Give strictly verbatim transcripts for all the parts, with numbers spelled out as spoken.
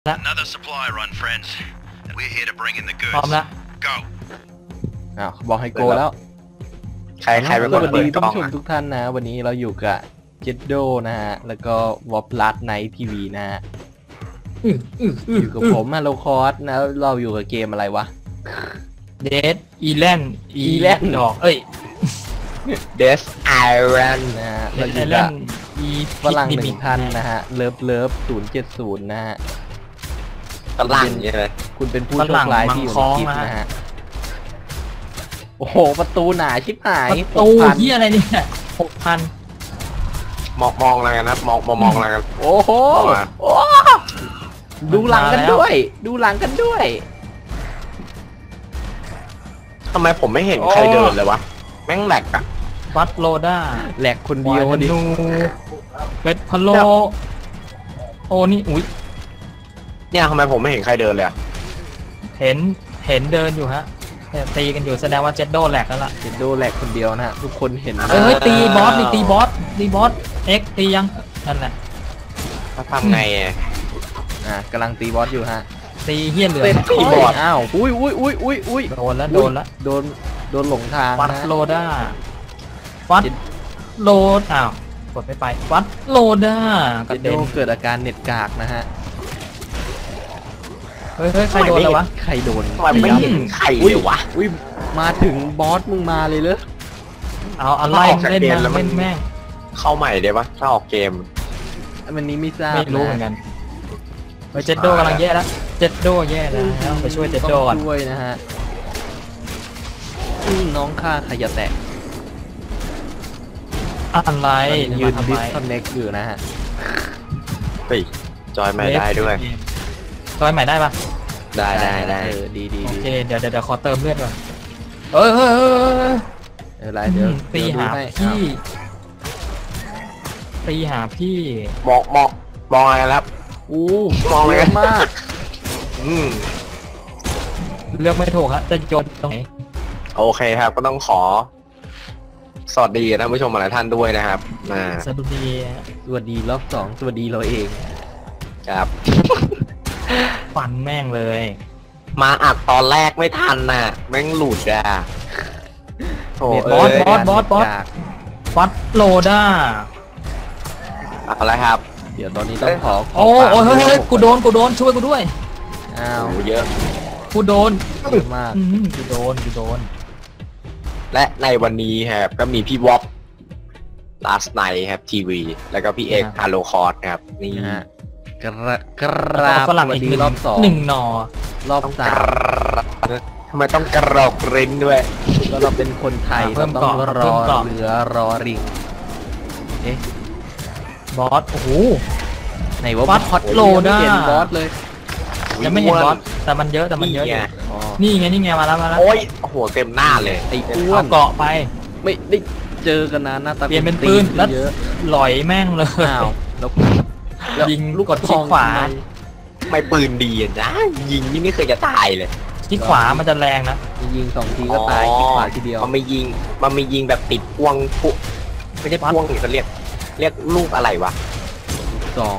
Another supply run, friends. We're here to bring in the พร้อม goods. แล้ว Go. อ้าวบอกให้โกแล้วใครใครเป็นสคนวัสเปิดีดกท่านล้องผู้ชมอะทุกท่านนะ วันนี้เราอยู่กับเจดโดนะฮะ แล้วก็วอปลัดไนท์ทีวีนะฮะอยู่กับผมฮัลโลคอร์สนะเราอยู่กับเกมอะไรวะเดดอีแลนอี Island ดอกเอ้ยเดสไอรอนนะฮะเดเราดออียู่แลกับนอีฝรั่งหนึ่งท่านนะฮะเลิฟเลิฟศูนย์เจ็ดศูนย์นะฮะฝรั่งใช่ไหมคุณเป็นผู้โชคร้ายที่อยู่ในคลิปนะฮะโอ้โหประตูหนาชิบหายประตูหกพันที่อะไรเนี่ยหกพันมองมองอะไรกันนะมองมองมองอะไรกันโอ้โหโอ้ดูหลังกันด้วย ดูหลังกันด้วยทำไมผมไม่เห็นใครเดินเลยวะแม่งแหลกอะวัดโลด้าแหลกคนเดียวดินูเป็ดพะโลโอ้นี่อุ้ยเนี่ยทำไมผมไม่เห็นใครเดินเลยอะเห็นเห็นเดินอยู่ฮะเนี่ยตีกันอยู่แสดงว่าเจ็ดโดแหลกแล้วล่ะเจดโดแหลกคนเดียวนะฮะทุกคนเห็นเฮ้ยเฮ้ยตีบอสดิตีบอสตีบอสเอ็กตียังนั่นแหละถ้าทำไงอะอ่ะกำลังตีบอสอยู่ฮะตีเฮี้ยเหลือเต้นโอ้ตียบอสอ้าวอุ้ยอุ้ยอุ้ยอุ้ยอุ้ยโดนแล้วโดนแล้วโดนโดนหลงทางวัดนะโลด้าวัดโลดอ้าวกดไม่ไปวัดโลด้ากระเจดเด็โดนเกิดอาการเน็ตกากนะฮะเฮ้ยเฮ้ยใครโดนแล้ววะใครโดนทำไมไม่เห็นใครอุ้เลย ยวะอุ้ยมาถึงบอสมึงมาเลยเหรอเอาอะไรออกจากเล่นเกมมาแล้วมันเล่นแม่งเข้าใหม่ได้ปะถ้าออกเกมวันนี้ไม่ทราบไม่รู้เหมือนกันเฮ้ยเจ็ดโดกำลังแย่แล้วเจ็ดโดแย่แล้วไปช่วยเจ็ดโดก่อนต้องช่วยนะฮะอืมน้องข้าขยะแตะอะไรยืนทำดิไมสคอนเน็กอยู่นะฮะเฮ้ยจอยไม่ได้ด้วยจอยใหม่ได้ปะได้ได้ได้เออดีดีโอดีเคเดี๋ยวเดี๋ยวเดี๋ยวขอเติมเลือดก่อนเอ้ยเฮ้ยเฮ้ยเฮ้ยเออไรเดี๋ยวตีเดี๋ยวดูหาให้พี่ตีหาพี่มองมองมองอะไรครับอู้มองเลยเยอะมากอืมเลือกไม่ถูกฮะจะโยนตรงไหนโอเคครับก็ต้องขอ สวัสดีท่านผู้ชมหลายท่านด้วยนะครับมาสะดุดีสวัสดีรอบสองสวัสดีเราเองครับฟันแม่งเลยมาอัดตอนแรกไม่ทันน่ะแม่งหลุดอ่ะโถเน็ตเอ้ยบอสบอสบอสจากวัดโลด้าเอาละครับเดี๋ยวตอนนี้ต้องขอขโอ้ฝากโอ้เฮ้ยเฮ้ยด้วยกูโดนกูโดนช่วยกูด้วยอ้าวโอ้เยอะกูโดนเยอะมากอืมกูโดนกูโดนและในวันนี้ครับก็มีพี่วอป last night ครับทีวีแล้วก็พี่เอกฮาโลคอร์สครับนี่นะฮะกระกราบฝรั่งสวัอีสกดีหนึ่งรอบสองหนึ่งหนอรอบต้องสาก มระทำไมต้องกระรอกริ้นด้วยก็เราเป็นคนไทยเพิ่มเราต้องเกาะรเพิ่อมเกาะเรือรอริงเอ๊ะบอสโอ้โหไหนว่าวัดบอสโลด้าไม่เห็นบอสเลยยังไม่เห็นบอสแต่มันเยอะแต่มันเยอะอยู่นี่ไงอ๋อนี่ไงนี่ไงมาแล้วมาแล้วโอ้ยโอ้โหเต็มหน้าเลยไอ้อ้วเอานเกาะไปไม่ได้เจอกันนานหน้าตาเปลี่ยนเป็นปืนแล้วเยอะหลอยแม่งเลยอ้าวแล้วแล้วยิงลูกกดคลิกขวาทองทำไมไม่ปืนดีอะนะยิงนี่ไม่เคยจะตายเลยที่ขวามันจะแรงนะยิงสองทีก็ตายที่ขวาทีเดียวมันไม่ยิงมันไม่ยิงแบบติดพ่วงพุไม่ใช่พ่วงนี่เขาเรียก เรียกลูกอะไรวะสอง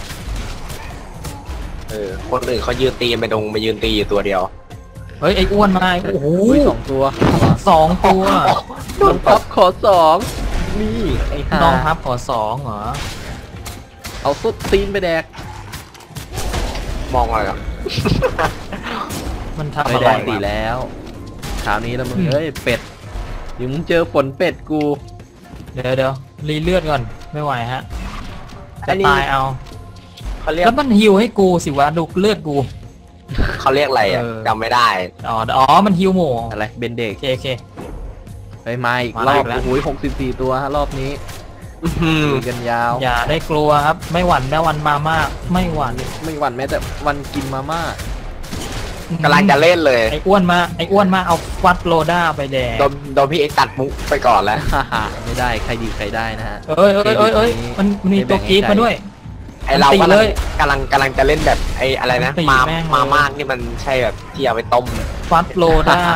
เออคนอื่นเขายืนตีไปตรงมายืนตีอยู่ตัวเดียวเฮ้ยไอ้อ้วนมาไอ้โอ้โหอุ้ยสองตัวสองตัวน้องท็อปขอสองนี่ไอ้ห่าน้องครับขอสองเหรอเอาสุดตีนไปแดกมองอะไรอ่ะมันทำไปอะแดไรกตีวะแล้วคราวนี้แล้วมึงอืมเอ้ยเป็ดเดี๋ยวมึงเจอฝนเป็ดกูเดี๋ยวเดี๋ยวรีเลือดก่อนไม่ไหวฮะจะอันนี้ตายเอาเขาเรียกแล้วมันฮิวให้กูสิวะดูเลือดกูเขาเรียกอะไรอ่ะเออจำไม่ได้อ๋ออ๋อมันฮิวหมู่อะไรเบนเด็กโอเคโอเคไปมาอีกมารอบแล้วโอ้โหหกสิบสี่ตัวฮะรอบนี้อืมตีกันยาวอย่าได้กลัวครับ ไม่หวั่นแม้วันมามาก ไม่หวั่นไม่หวั่นแม้แต่วันกินมาม่ากำลังจะเล่นเลยไอ้อ้วนมาไอ้อ้วนมาเอาฟัดโลด้าไปแดงโดนโดนพี่เอกตัดมุกไปก่อนแล้วฮ่าฮ่าไม่ได้ใครดีใครได้นะฮะเอ้ยเอ้ยเอ้ยเอ้ยมันมันมีตัวกรีดมาด้วยไอเราตีกำเลลังยกำลังกำลังจะเล่นแบบไออะไรนะตีมาแม่งเลยมามากนี่มันใช่แบบที่เอาไปต้มฟัดโลด้า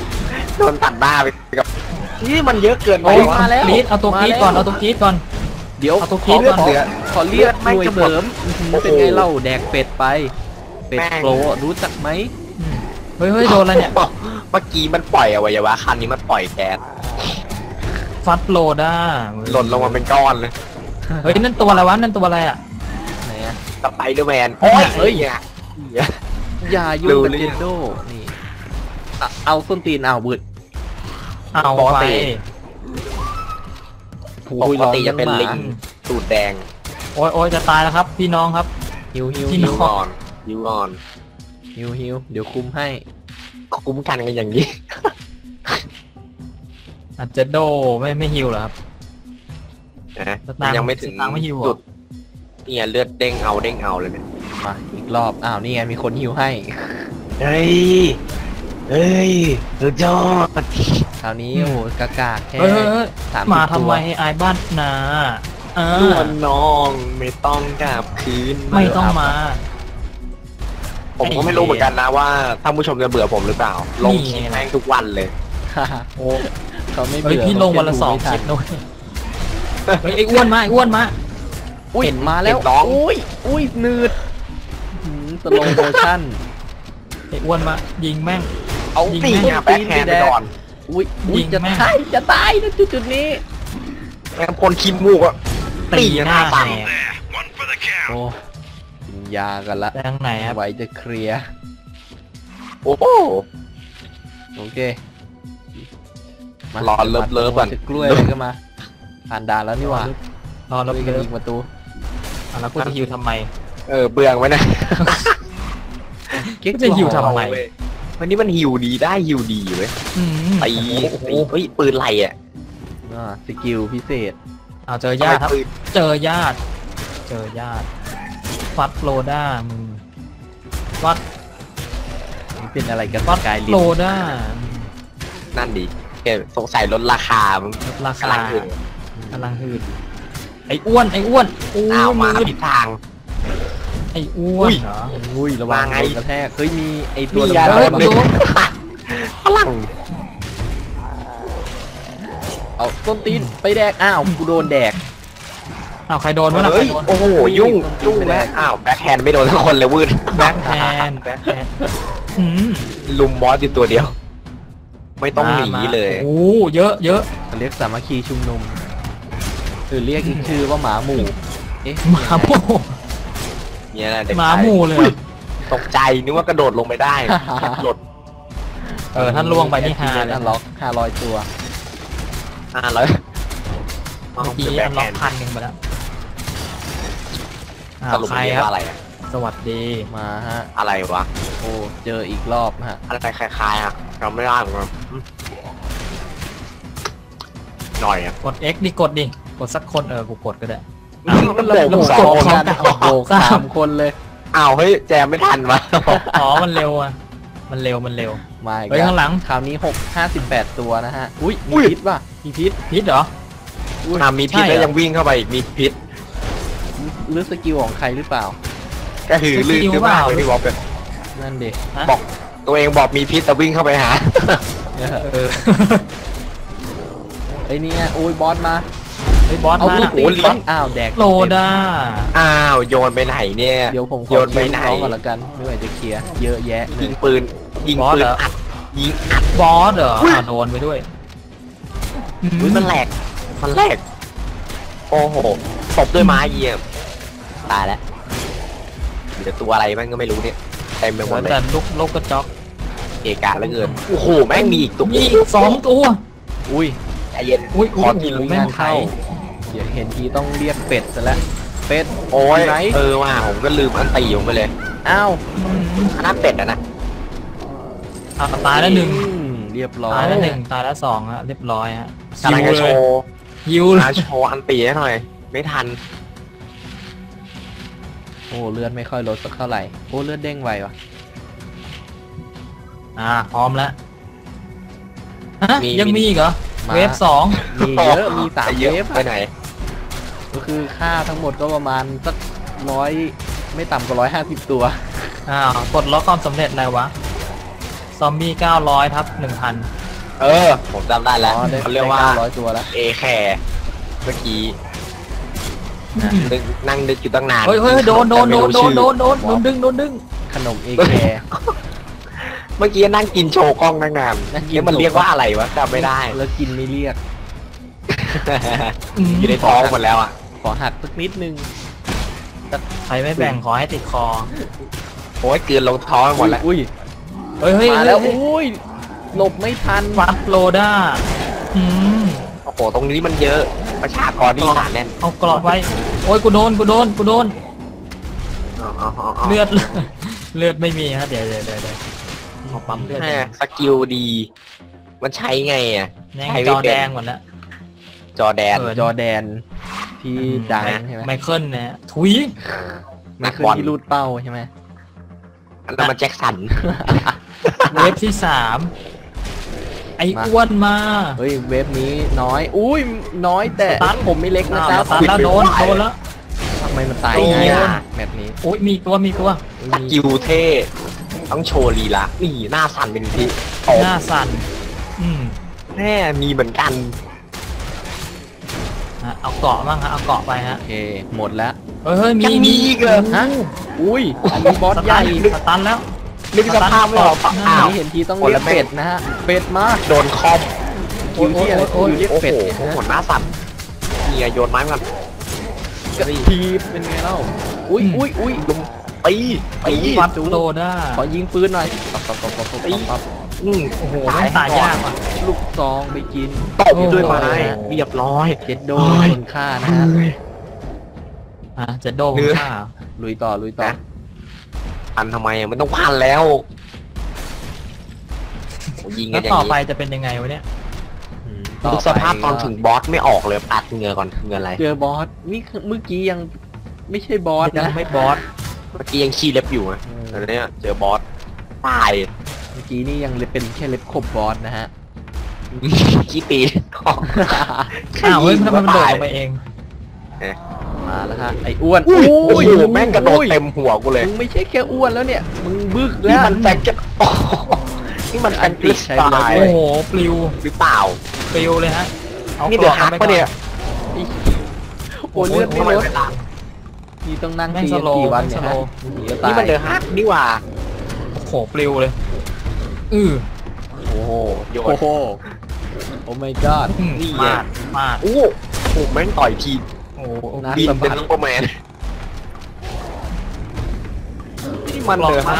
โดนตัดหน้าไปกับนี่มันเยอะเกินไปโอ้ยวะมาแล้วกรีดเอาตัวกรีดก่อนเอาตัวกรีดก่อนเดี๋ยวเอาตัวขคิอดเลือดก่อนเหลือขอเลือดหน่วยเสริมอื้อหือเป็นไงเล่าแดกเป็ดไปเป็ดโกรรู้จักไหมอืมเฮ้ยเฮ้ยโดนอะไรเนี่ยเมื่อกี้มันปล่อยอวัยวะคันนี้มันปล่อยแก๊สฟัดโลด้าหล่นลงมาเป็นก้อนเลยเฮ้ยนั่นตัวอะไรวะนั่นตัวอะไรอ่ะไหนอะสไปเดอร์แมนโอ้ยเฮ้ยเนี่ยอย่ายุ่งกับรู้หรือเจยังนโดนี่เอาเอาส้นตีนเอาบึดเอาปกไปติ ปกติจะเป็นลิงหมาตูดแดงโอ้ยโอ้ยจะตายแล้วครับ พี่น้องครับฮิวฮิวพี่ฮิน้วองก่อนยิวก่อนฮิวฮิวเดี๋ยวคุมให้คุ้มกันกันอย่างนี้อาจจะโดไม่ไม่ฮิวเหรอครับนะสตางค์ยังไม่ถึงสตางค์ไม่หิวเหรอจุดเนี่ยเลือดเด้งเอาเด้งเอาเลยเนี่ยมาอีกรอบอ้าวนี่ไงมีคนฮิวให้เฮ้ยเฮ้ยสุดยอดคราวนี้อืมโอ้โหกากากแค่เฮ้ยเฮ้ยเฮ้ยสามมาสิบทำตัวไมไอ้บ้านนาอ่าส่วนน้องไม่ต้องกลับคืนไม่ต้องมาผมก็ไม่รู้เหมือนกันนะว่าท่านผู้ชมจะเบื่อผมหรือเปล่า ลงคลิปนี่ไงแม่งทุกวันเลยโอ้เขาไม่เฮ้ยเบื่อพี่ลงวันละสองคลิปด้วยเฮ้ยไอ้อ้วนมาไอ้อ้วนมาอุ้ยมาแล้วเห็นน้องอุ้ยอุ้ยหนืดสโลโมชั่นไอ้อ้วนมายิงแม่งเอายิงตีแม่งเนี่ยแบ็คแฮนด์ไปก่อนอุ้ยอุ้ยยิงจะแม่งตายจะตายนะจุดจุดๆนี้แม่งพ่นขี้มูกอะตีหน้าปั่นแหก There, one for the count. โอ้กินยากันละแรงไหนครับไว้จะเคลียร์โอ้โหโอเคมารอเลิฟเลิฟก่อนจะกล้วยอะไรก็มา ผ่านด่านแล้วนี่หว่ารอแล้วด้วยเลิกันฟยิงประตูอ่ะแล้วกูจะฮิวทำไมเออเบื่อไหมนะเก๊กจะหิวทำไมเว้ยวันนี้มันหิวดีได้หิวดีเว้ยอืมตีโอ้โหตีเฮ้ยปืนไรอ่ะอ่าสกิลพิเศษเอาเจอญาติครับทำไมปืนเจอญาติ เจอญาติ ฟัดโลด้ามึงฟัดนี่เป็นอะไรกันฟัดกายลิโลนด้านั่นดิแกสงสัยลดราคามึงราคากำลังถึงกำลังหืดไอ้อ้วนไอ้อ้วนโอ้อ้าวมามืดผิดทางไอ้อ้วอุ้นยเหรออุ้ยระวังมาไงโดนกระแทกเฮ้ยมีไอตัวมีดำอะไรๆเฮ้ยมาดูฝรั่งเอาต้นตีนไปแดกอ้าวกูโดนแดกเอาใครโดนวะล่ะใครเฮ้ยโดนโอ้โหยุ่งยุ่งแล้วอ้าวแบ็คแฮนด์ไม่โดนทุกคนเลยวืดแบ็คแฮนด์แบ็คแฮนด์อืมลุมบอสอยู่ตัวเดียว ไม่ต้องหนีมาเลยโอ้เยอะเยอะเรียกสามัคคีชุมนุมหรือเรียกอีกชื่อว่าหมาหมู่เอ๊ะหมาหมูเนี่ยนะเด็กหมาชายหมูเลยเหรอตกใจนึกว่ากระโดดลงไปได้หลดเออท่านล่วงไปนี่ฮาเลเลย ยอันล็อกห้าร้อยตัวอ่าแล้วเมื่อกี้แบ็อัคน แฮล็อกนด์พันหนึ่งไปแล้วอ่าสรุปใครเรียคกรับว่าอะไรอะสวัสดีมาฮะอะไรวะโอ้เจออีกรอบฮะอะไรคล้ายๆอ่ะจำไม่ได้เหมือนกันหน่อยอ่ะกด X ดิกดดิกดสักคนเออกูกดก็ได้มันโบกแล้วสองกดคนพร้อมกันโอ้โหสามคนเลยอ้าวเฮ้ยแจมไม่ทันวะอ๋อมันเร็วอ่ะมันเร็วมันเร็วมาอีกเฮ้ยแล้วข้างหลังคราวนี้หกห้าสิบแปดตัวนะฮะอุ้ยอุ้มียพิษป่ะมีพิษพิษเหรออุ้ยอ่ามีพิษใช่เหรอแล้วยังวิ่งเข้าไปอีกมีพิษหรือสกิลของใครหรือเปล่าก็คือลื่นขึ้นมากเลยพี่วอลเป็นนั่นดิฮะบอกตัวเองบอกมีพิษแต่วิ่งเข้าไปหาเออไอ้นี่ไงโอ้ยบอสมาไอ้ยบอสเอามาลูกน่ะตีบอสอ้าวแดกโลด้าอ้าวโยนไปไหนเนี่ยเดี๋ยวผมขโยอนไปคิวไหนน้องก่อนละกันไม่ไหวจะเคลียร์เยอะแยะเลยิยงปืนยิงปืนอัดยิงอัดบอสเหรออ่ะโดนไปด้วยอุ้ยมันแหลกมันแหลกโอ้โหตบด้วยไม้เยี่ยมตายแล้วเดี๋ยวตัวอะไรแม่งก็ไม่รู้เนี่ยเต็มไปหมดเลยแต่ลูกลูกกระจอกเอกาแล้วเกินโอ้โหแม่งมีอีกตัวมีอีกสองตัวอุ้ยใจเย็นอุ้ยขอทีโอ้ลุโหยแม่งงานเข้าเดี๋ยวเห็นทีต้องเรียกเป็ดซะแล้วเป็ดโอ้ยไหนเออว่าผมก็ลืมอันตีผมไปเลยอ้าวอันนั้นเป็ดอะนะอ่ะตายแล้วหนึ่งอืมเรียบร้อยตายแล้วหนึ่งตายแล้วสองฮะเรียบร้อยฮะกำลังจะโชว์ยิวเลมาย โชว์อันตีให้หน่อย ไม่ทันโอ้เลือดไม่ค่อยลดสักเท่าไหร่โอ้เลือดเด้งไววะอ่าพร้อมแล้วฮะมียังมีอีกเหรอมาเวฟสองมีเยอะมีสามเยเวอะฟไปอะไหนก็คือค่าทั้งหมดก็ประมาณสักร้อยไม่ต่ำกว่าร้อยห้าสิบตัวอ้าวกดล็อกความสำเร็จอะไรวะซอมบี้เก้าร้อยทับหนึ่งพันเออ ผมจำได้แล้วอ๋อได้เขาเรียกว่าได้เก้าร้อยตัวแล้วเอแคร์เมื่อกี้นึกนั่งนึกอยู่ตั้งนานเฮ้ยเฮ้ยโดนโดนโดนโดนโดนโดนโดนดึงโดนดึงขนมเอแคร์เมื่อกี้นั่งกินโชว์กล้องตั้งนานนั่งกินนี่มันเรียกว่าอะไรวะจำไม่ได้แล้วกินไม่เรียกอยู่ในท้องหมดแล้วอ่ะขอหักสักนิดนึงใครไม่แบ่งขอให้ติดคอโอ้ยเกลือนลงท้องหมดแล้วอุ้ยเฮ้ยเฮ้ยมาแล้แล้ว วอุ้ยหลบไม่ทันฟัดโลด้าอืมโอ้โหตรงนี้มันเยอะประชากรนี่หนาแน่นเอากรอบไว้โอ้ยกูโดนกูโดนกูโดนเอาเอาเอาเอาเลือด เลือดไม่มีฮะเดี๋ยวเดี๋ยวเดี๋ยวเดี๋ยวขอปั๊มเลือดแม่สกิลดี มันใช้ไงอ่ะแม่งใช้จไม่อเป็นแดงหมดแล้วจอแดนเออจอแดนที่ดังใช่ไหมไมเคิลเนี่ยถุยไม่เคยที่รูดเป้าใช่ไหมอันนั้นมันแจ็คสันเวฟที่สามไอ้มาอ้วนมาเฮ้ยเวฟนี้น้อย อุ้ยน้อยแต่สตันผมไม่เล็กนะอ้าวครับตันแล้วโดนโดนแล้วทำไมมันตายโอ้ยง่ายอะแบบนี้โอ้ยมีตัวมีตัวสกิลเท่ต้องโชว์ลีลานี่หน้าสั่นเป็นที่ตบหน้าสั่นอืมแม่มีเหมือนกันฮะเอาเกาะบ้างฮะเอาเกาะไปฮะโอเค หมดแล้วเฮ้ยเฮ้ยมียังมีอีกเหรอฮะ อุ้ยอันนี้บอสสใหตัญ่นสตันแล้วนึกสภาพไม่ออกสตันอ้าอันวนี้เห็นทีต้องคนเรียละกเม็เป็ดดนะฮะ เป็ดมากโดนคอมคิวที่อะไรโอ้ยคิวเรียกโอ้โหเป็ดเนี่ยโอ้โหฮะโอ้โหหน้าสั่นเนี่ยโยนไม้มันกระทีบเป็นไงเล่า อุ้ยอุ้ยอุ้ยลุมตีตีวัดโลด้าขอยิงปืนหน่อยปั๊บปั๊บปั๊บปั๊บปั๊บปั๊บอืมโอ้โหไม่งตายยากว่ะลูกซองไปกินตบด้วยไม้โอ้โหเรียบร้อยเจ็ดโดโอ้ยคนฆ่านะฮะฮะจะโดนเนื้อฆ่าลุยต่อลุยต่อนะ พันทำไมอ่ะมันต้องพันแล้วโอ้ยิงกัแล้นวอย่างต่อนี้ไปจะเป็นยังไงวะเนี่ยอืมดูสภาพตอนถึงบอสไม่ออกเลยปัดเหงื่อก่อนเหงื่ออะไรเจอบอส นี่คือเมื่อกี้ยังไม่ใช่บอสยันะงไม่บอสเมื่อกี้ยังขี้เล็บอยู่นะตอนนี้เจอบอสตายเมื่อกี้นี่ยังเป็นแค่เล็บขบบอสนะฮะขี้ตีอ้าวเฮ้ยทำไมมันโดดลงไปเองมาแล้วฮะไอ้อ้วนอุ้ยโอ้โหแม่งกระโดดเต็มหัวกูเลยมึงไม่ใช่แค่อ้วนแล้วเนี่ย มึงบึกนี่แล้วมันแฟงจะโอ้โหนี่มันแฟงติสไตใช่ล์โอ้โหปลิวหรือเปล่าปลิวเลยฮะเอานี่กเดืรออดบฮักไปปะเนี่ยโอ้เลือดไม่ทำไมลดเวลานี่ต้องนั่งแม่งตีสกันโลว์กี่วันแม่งเนี่ยสฮะโลว์หนีก็ตายนี่มันเดือดฮักนี่หว่าโอ้โหปลิวเลยอือโอ้โหโยนโอ้โหโอ้ my god อืมนี่ไงมาดมาดโอ้โหโอ้โหแม่งต่อยทีโอ้โหน่าบินสเป็นบายซุปเปอร์แมนนี่มันลองเดือดมาฮัก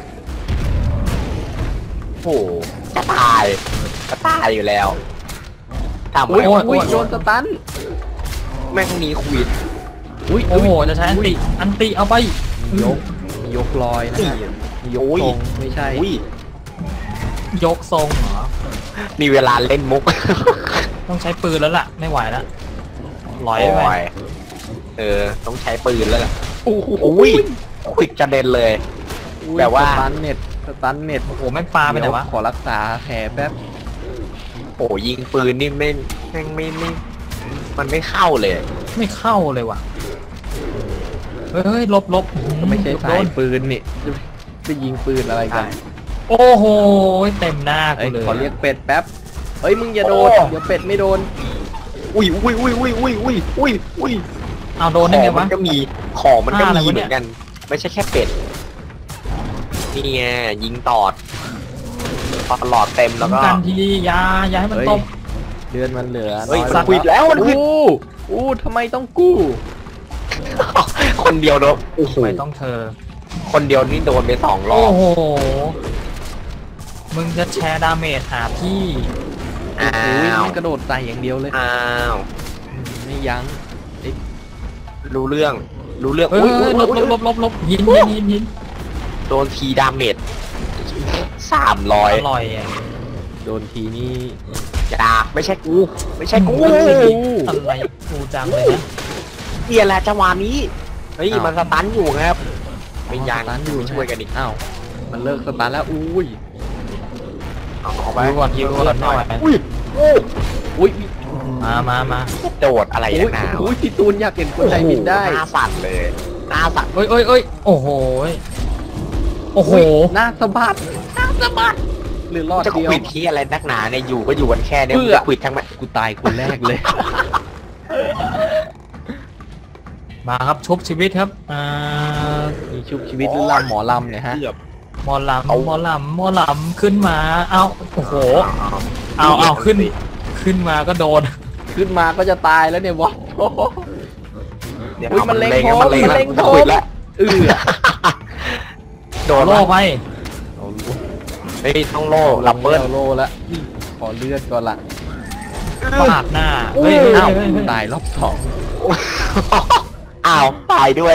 โอ้โหจะตายจะตายอยู่แล้วทำไมอุ้ยโอ้ยอุ้ยโดนสตันแม่งมีควีนอุ้ยโอ้โหจะใช้อันติอันติเอาไปยกยกลอยนะนี่ฮะยกทรงไม่ใช่อุ้ยยกทรงเหรอมีเวลาเล่นมุกต้องใช้ปืนแล้วล่ะไม่ไหวแล้วลอยโอ้ไปยเออ ต้องใช้ปืนแล้วล่ะโอ้โหอุ้ยควิกกระเด็นเลยอุ้ยแบบว่าสตันเน็ตสตันเน็ตโอ้โหแม่งปลาไปไหนวะเดี๋ยขอรักษาแผลแป๊บโอ้ยิงปืนนี่ไม่แม่งไม่ไม่มันไม่เข้าเลยไม่เข้าเลยว่ะเฮ้ยเฮ้ยหลบหลบก็ไม่ใช่โดสายนปืนนี่จะไปยิงปืนอะไรกันโอ้โหเต็มหน้าเอ้กูยเลยขอเรียกเป็ดแป๊บเอ้ยมึงอย่าโดนเดี๋ยวเป็ดไม่โดนอุ้ยอุ้ยอุ้ยอุ้ยอุ้ยอุ้ยอุ้ยอุ้ยเอาโดนได้ไงของมัวะนก็มีของมันก็อ่าอะไรมีวะเหเนี่มือย นกัน ไม่ใช่แค่เป็ดนี่ไงยิงตอดพอหลอดเต็มแล้วก็กันทีอยาอย่าให้มันเฮ้ยตกเดือนมันเหลือเฮ้ยน้อมันควิดแล้วมันควิดอู้อู้ทำไมต้องกู้คนเดียวโดนโอ้โหทำไมต้องเธอคนเดียวนี่โดนไปสองรอโอ้บโหมึงจะแชร์ดาเมจหาพี่อ้าอุ้ยว มันกระโดดใส่อย่างเดียวเลยอ้าวไม่ยั้งรู้เรื่อง รู้เรื่องเฮ้ยอุ๊ยเฮ้ยหลบอุ๊ยหลอุ๊ยบหลบหลบหินหินหินหินโดนทีดาเมจสามร้อยอร่อยอ่ะโดนทีนี่จ้าไม่ใช่กู ไม่ใช่กูอะไรกูจังเลยนะเกียร์แหละจังหวะนี้ เฮ้ย มันสตันอยู่ครับ ไม่ยังสตันอยู่ไม่ช่วยกันอีกอ้าวมันเลิกสตันแล้วอุ้ยเอาเอาไปยิวก่อนยิวก่อนหน่อยอุ้ยโอ้อุ้ยมามามาโดดอะไรอุ้นัยกหนาวะอุ้ยพี่ตูนอยากเห็นคนไทยบินได้หน้าสั่นเลยหน้าสั่นเอ้ยเอ้ยเอ้ยโอ้โหโอ้โหหน้าสะบัดหน้าสะบัดหรือรอดจะเดียวขวิดที่อะไรนักหนาเนี่ยอยู่ก็อยู่กันแค่เนี่ยเพื่มึงอจะขวิดทั้งแม่กูตายคนแรกเลยมาครับชุบชีวิตครับอ่ามีชุบชีวิตหรือลำหมอลำเนี่ยฮะเกือบหมอลำหมอลำหมอลำขึ้นมาเอาโอ้โหเอาเอาขึ้นขึ้นมาก็โดนขึ้นมาก็จะตายแล้วเนี่ยวะโอ้โหเดี๋ยวอุ๊ยเอามัมัน นเล็เล็งงผมมันเล็งมันเล็งแล้วผมควิดแล้วเออโดนโล่แล้วไปไม่ต้องโล่ลับเบิ้ลโลแล้วขอเลือดก่อนละปาดหน้าเฮ้เฮ้ยยเฮ้ยอ้าวเฮ้ยเฮ้ยตายรอบสองอ้าวตายด้วย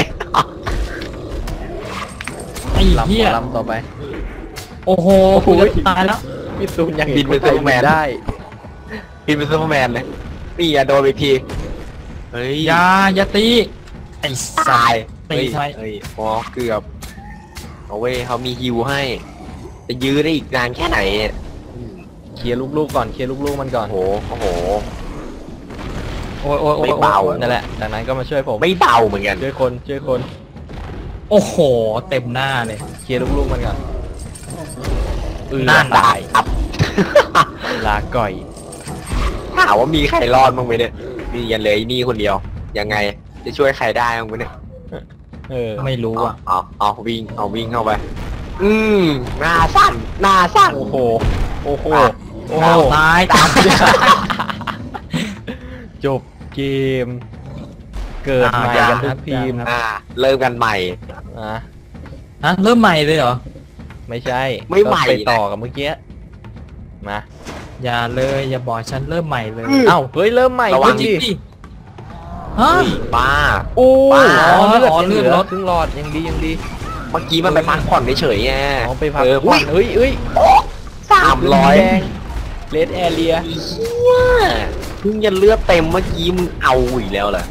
ไอ้ลำหมเหี้ยอลำต่อไปโอ้โหโอ้โหกูจะตายแล้วพี่ตูนยังบินเป็นคไทยซูเปอร์แมนได้บินเป็นซูเปอร์แมนเลยนี่อะโดนไปทีเฮ้ยอยาอย่าตีไอ้สาตายยตีเฮ้ยใช่เฮ้ยอ๋อเกือบเอาเว้ยเขามีฮิวให้จะยื้อได้อีกนานแค่ไหนเนี่ยอืมเคลียร์ลูกๆก่อนเคลียร์ลูกๆมันก่อนโอ้โหโอ้โหโอ้ยโอ้ยโอ้ยไม่เบาโอ้ยนั่นแหละจากนั้นก็มาช่วยผมไม่เบาเหมือนกันช่วยคนช่วยคนโอ้โหเต็มหน้าเลยเคลียร์ลูกๆมันก่อนเออนั่นตายครับลาก่อยถามว่ามีใครรอดบ้างไหมเนี่ยมียันเลยนี่คนเดียว ยังไงจะช่วยใครได้บ้างไหมเนี่ยเออไม่รู้เอาอ่ะเอาเอาวิ่งเอาวิ่งเข้าไป อืมหน้าสั้นหน้าสั้นโอ้โหโอ้โหอ่ะโอ้โหอ้าวตายตามจบเกม เกิดใหม่กันทุกทีมอ่า เริ่มกันใหม่อ่ะฮะเริ่มใหม่เลยเหรอไม่ใช่ไม่ใหม่ก็ไปต่อกับเมื่อกี้มาอย่าเลยอย่าบอกฉันเริ่มใหม่เลยเอ้าเฮ้ยเริ่มใหม่ระวังจริงดิฮะบ้าโอ้บ้าอ๋อเลือดอ๋อยังเหลืเลือดอลดครึ่งหลอดยังดียังดีเมื่อกี้มันไปพักผ่อนเฉยๆไงอ๋อไปพักเออผ่อนเฮ้ยเฮ้ยสามร้อยเลดแอเรียเฮียเพิ่งจะเลือดเต็มเมื่อกี้มึงเอาอีกแล้วเหรอ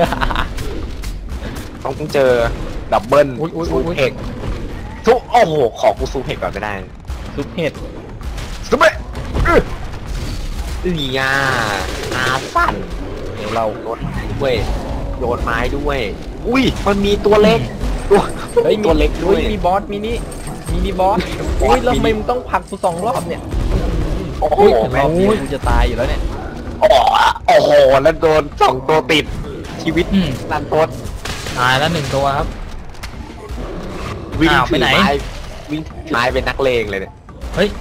ต้องเจอดับเบิลอุ๊ยอุ๊ยซูอุ๊ยเพกทุกโอ้โห ขอกูซูเพกก่อนไม่ได้ซุปเห็ดซูเพกอื้ออื้ออ่ะอาสั่นเดี๋ยวเราโยนไม้ด้วยโยนไม้ด้วย อุ้ย มันมีตัวเล็ก ตัวเฮ้ยตัวเล็กด้วยฮ้มีบอสมินิมินิบอสอุ้ยแล้วทำไมมึงต้องผลักกูสองรอบเนี่ยโอ้โหอุ้ยรแม่อง บเดียวกูจะตายอยู่แล้วเนี่ยโอ้โหโอ้โห แล้วโดนสองตัวติด ชีวิตอืมนันทดตายแล้วหนึ่งตัวครับวิ่งอ้าวไปถือไหนไม้วิ่งถือไม้เป็นนักเลงเลยเนี่ยเฮ้ย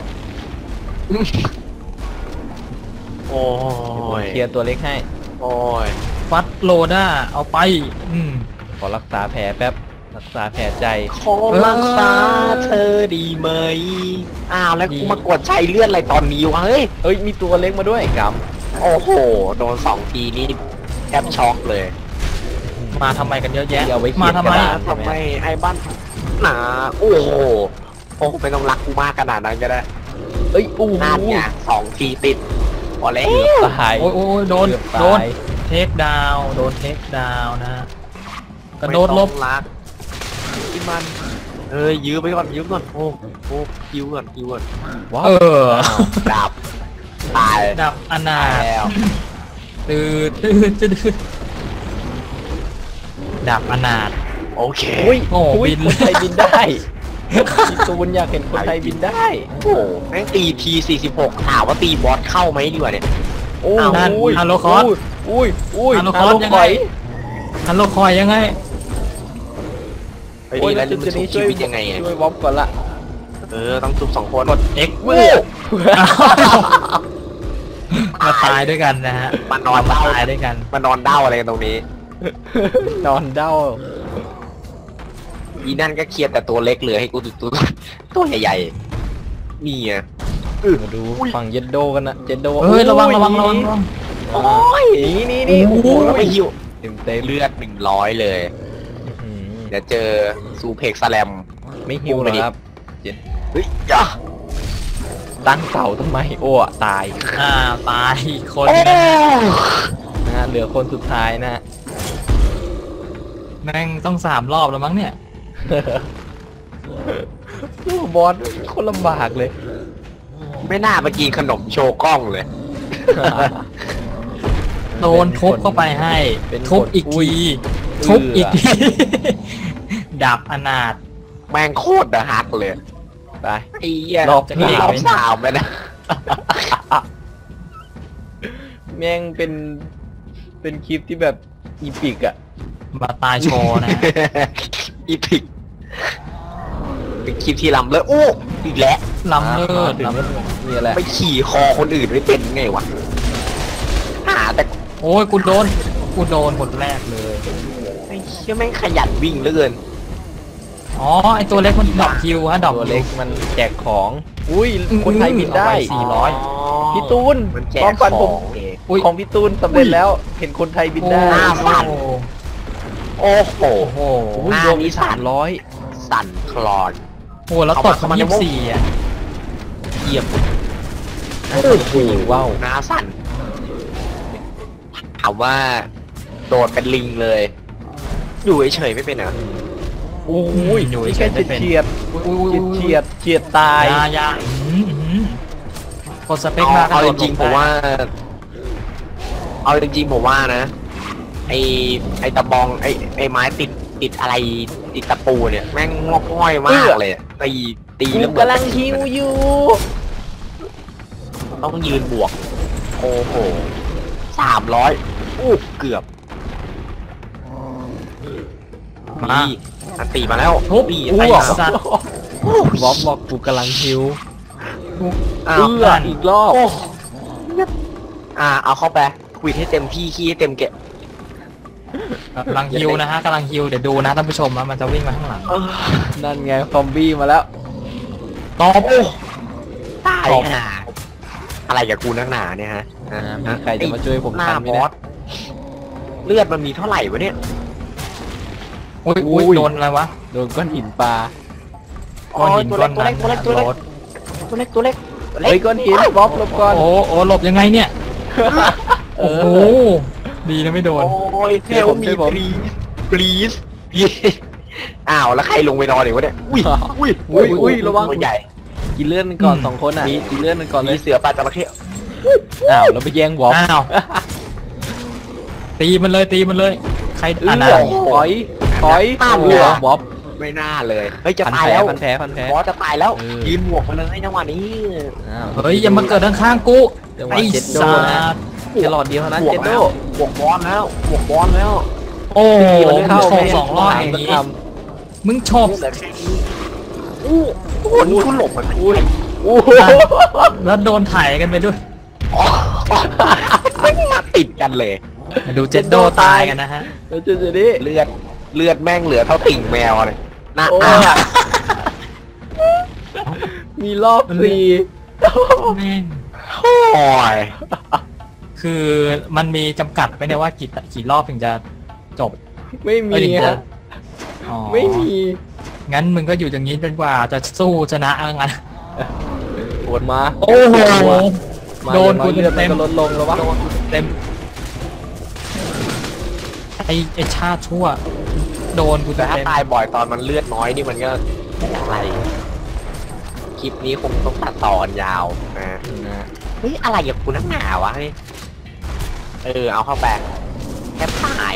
โอ้ยเคลียร์ตัวเล็กให้โอ้ยฟัดโลด้าเอาไปอืมขอรักษาแผลแป๊บ รักษาแผลใจขอรักษาเธอดีไหม อ้าว แล้วกูมากดใช้เลือดอะไรตอนนี้วะ เฮ้ยเอ้ยมีตัวเล็กมาด้วยกโอ้โห โดนสองทีนี่แทบช็อกเลยมาทำไมกันเยอะำแยะที่เอาไว้เขีมายนทำกระไมดาษทำไมไอ้บ้านหนาโอ้โห โอ้ไม่ต้องรักกูมากขนาดนั้นก็ได้เอ้ยอู้หูนั่นไงสองทีติดพอแล้วเกือบตายโอ้ยโอ้ยโดนเกือบโดนตายเทคดาวน์โดนเทคดาวน์นะกระโดดลบไม่ต้องรักที่มัน เอ้ยยื้อไปก่อนยื้อก่อนโอ้โอ้คิวก่อนคิวก่อนว้าเอวอดับตายดับอนาตายถแล้วตื่นตื่นตื่นดับอนาถโอเคอุ้ยโอ้อุ้ยบินคนไทยบินได้พี่ตูนอยากเห็นคนไทยบินได้โอ้แม่งตีทีสี่สิบหกถามว่าตีบอสเข้าไหมดีกว่าเนี่ยโอ้อ้าวนั่นอุ้ยฮัลโหลคอร์สอุ้ยอุ้ยฮัลโหลคอร์สยังไง ฮัลโหลคอยยังไงไอ้โอ้ยนี่แล้แล้ว วจุจะดชุนี้บช่ชีวยวิตยังไงอะช่วยว็อบก่อนละเออต้องชุบสองคนกด X โอ้มาตายด้วยกันนะฮะมานอนมาเด้าตายด้วยกันมานอนเด้าอะไรกันตรงนี้นอนเด้าอีนั่นก็เคลียร์แต่ตัวเล็กเหลือให้กูตัวตัวตัวใหญ่ๆนี่ไงมาดูฝั่งเยนโดกันนะเยนโดเฮ้ยระวังระวังระวังระวังโอ้ยนี่นี่นี่โอ้โอ้โหโหแล้วไปหิวเต็มเต็มเลือดหนึ่งร้อยเลยอื้อหือเดี๋ยวเจอซูเพกสแลมไม่หิวหรอครับเฮ้ยจ้าตั้งเสาทำไมโอ้อะตายอ่าตายอีกคนโอ้นะนะฮะเหลือคนสุดท้ายนะฮะแม่งต้องสามรอบแล้วมั้งเนี่ยสู้บอสคนลำบากเลยไม่น่าไปกินขนมโชว์กล้องเลยโดนทุบเข้าไปให้เป็นทุบอีกอุ้ทียทุบอีกเอื้ที ดับอนาถแม่งโคตรนะฮักเลยไปไอ้เหี้ยรอบจะที่เก่งรอบไหมสามแล้วนะแม่งเป็น เป็นคลิปที่แบบอีพิกอะมาตายโชว์นะอีพิกเป็นคลิปที่ลำเลยโอ้อีกแล้วล้ำเลิศถึงล้ำเลิศนี่แหละไปขี่คอคนอื่นไม่เป็นไงวะหาแต่โอ้ยกูโดนกูโดนคนแรกเลยไอ้เชี่ยแม่งขยันวิ่งเหลือเกินอ๋อไอตัวเล็กมันดรอปคิวฮะดรอปตัวคิเล็วกมันแจกของ อุ้ยคนไทยบินได้เอาไปสี่ร้อยพี่ตูนมันแจควาก มฝันขผอมงเองอุ้ยของพี่ตูนสำเร็จแล้ว เห็นคนไทยบินได้หน้าสั่น โอ้โหโอ้โหโอ้ยหน้าโดนนี้มีสั่สาน มร้อยสั่นคลอนโอ้โหแล้วตดเอาเขามายี่สิบสี่อ่ะเยี่ยมโอ้โหว้าวหน้าสั่นถามว่าโดดเป็นลิงเลย อยู่เฉยๆไม่เป็นเหรอโอ้ยอยู่นี่เฉแค่ยๆเฉีไม่ยดเป็นเฉียดอุ้ยอุ้ยอุ้ยเฉียดเฉียดตายยายาอื้อหืออื้อหือกดสเปคเอามาเอากะโดจดริงลๆผมว่า เอาจริงๆผมว่านะ ไอไอตะบองไอไอไม้ติดติดอะไรติดตะปูเนี่ยแม่งงอกง่อยมากเลยอะตีตีกูแล้วเหมือนกำลังฮิวอยู่ต้องยืนบวก โอ้โหสามร้อยอู้เกือบมานี่อันตีมาแล้วทุบนี่อ้ไอ้วกสัสัตตว์ว์วอฟบอกกูกำลังฮิวอ้าเอื้วออีกรอบโอ้อ่าเอาเข้าไปควิดให้เต็มที่ขี้ให้เต็มเกะกำลังฮิวนะฮะกำลังฮิวเดี๋ยวดูนะท่านผู้ชมนะมันจะวิ่งมาข้างหลังเออนั่นไงซอมบี้มาแล้วตอบตายห่าอะไรกับกูนักหนาเนี่ยฮะอ่ามีใครจะมาช่วยผมหน้าทันไหมบเนี่อย สเลือดมันมีเท่าไหร่วะเนี่ยอุ้ยอุ้ยอุ้ยโดนอะไรวะโดนก้อนหินปลาก้อนหินตัวก้เล็อก นตัวนั้เล็นกตัวเล็กตัวเล็กโดดตัวเล็กตัวเล็กตัวเล็กเฮ้ยก้อนหินวอฟหลบก่อนโอ้โหโอ้หลบยังไงเนี่ยเอโอ้อโหดีนะไม่โดนโอ้ยเทลมีช่วยผมปรีสปรีสอ้าวแล้วใครลงไปนอนอีกวะเนี่ยอุ้ยอุ้ยอุ้ยอุ้ยระวังตัวใหญ่กินเลื่อนกันก่อนอืมสองคนอ่ะมีกินเลื่อนกันก่อนเลมียเสือปลาจระเข้อ้าวแล้วไปแย่งวอฟอ้าวตีมันเลยตีมันเลย ใครเอื้อ่านออ่านถอยถอยต้านโอ้เรือวอฟไม่น่าเลยเฮ้ยจะพันตายแผลแล้วพันแผลพันแผลบอสจะตายแล้วเออยืนบวกมาเลยจังหวะนี้อ้าวเฮ้ยอย่ามาเกิดข้างๆกูจังหวะไอ้เจ็ดโดสันะตว์แค่หลอดเดียวเท่านั้นบวเจ็กดโดแล้วบวกบอสแล้วบวกบอสแล้วโอ้โหตีมันมึงเข้าโชไม่ว์สองรอบอย่างนี้นี้มึงโชบเหลือแค่นี้อู้คนนี้คุณหลบมันอุ้ยโอ้โหแล้วโดนถ่ายกันไปด้วยไม่มาติดกันเลยดูเจ็ดโดตายกันนะฮะแล้วจะจะดิเลือดเลือดแม่งเหลือเท่าติ่งแมวเลยน่าโอ้อ่ะมีรอบฟรีแม่งโอ้ยคือมันมีจำกัดไหมเนี่ยว่ากี่กี่รอบถึงจะจบไม่เอ้มียถึงจะฮะอ๋อไม่มีงั้นมึงก็อยู่อย่างนี้จนกว่าจะสู้ชนะเอางั้นปวดมาโอ้โหมาโดนอย่างอยกูเลือดมันเต็มก็ลดลงแล้ววะเต็มไอไอชาติชั่ว โดนกูแต่เต็มถ้าตายบ่อยตอนมันเลือดน้อยนี่มันก็อะไรคลิปนี้คงต้องตัดต่อกันยาวนะนะเฮ้ยอะไรกับกูนักหนาวะเฮ้ยเออเอาเข้าไปแค่ตาย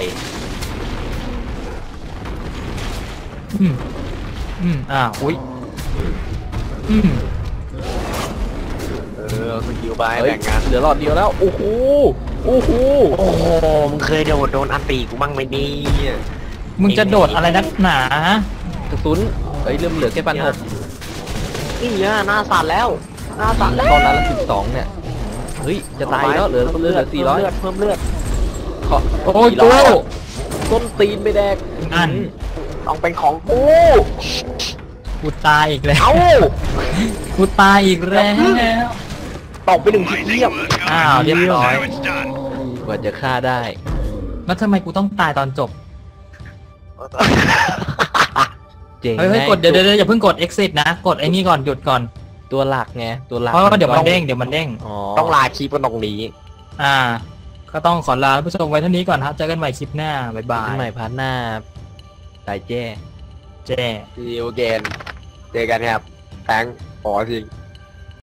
อืมอืมอ่าอุ้ยอืมเออสกิลไปเฮ้ยแบ่งงานเหลือหลอดเดียวแล้ว โอ้โห โอ้โหโอ้โหมึงเคยโดนโดนอันตีกูบ้างไหมเนี่ยมึงจะโดดอะไรนักหนากระสุนเฮ้ยเริ่มเหลือแค่พันหกนี่เนี่ยหน้าสั่นแล้วหน้าสั่นแล้วตอนนั้นละสิบสองเนี่ย เฮ้ย จะตายแล้ว เหลือเหลือสี่ร้อยเพิ่มเลือดขอโอ้ยสี่กูร้อยต้นตีนไปแดกนั่นต้องเป็นของกูกูตายอีกแล้วเอ้ากูตายอีกแล้วตกไปหนึ่งทีเทียบอ้าวเรียบร้อย Now it's done. กว่าจะฆ่าได้แล้วทำไมกูต้องตายตอนจบเจ๋งเฮ้ยเฮ้ยแน่กดเดี๋ยวเดี๋ยวอย่าเพิ่งกด exit นะ กดไอ้นี่ก่อนหยุดก่อนตัวหลักไง ตัวหลักเพราะว่าเดี๋ยวมันเด้งเดี๋ยวมันเด้งอ๋อต้องลาคลิปกันตรงนี้อ่า ก็ต้องขอลาท่านผู้ชมไว้เท่านี้ก่อนครับเจอกันใหม่คลิปหน้า บ๊ายบายใหม่พาร์ทหน้าตายแจ้แจ้ See you again เจอกันครับแทงขอจริง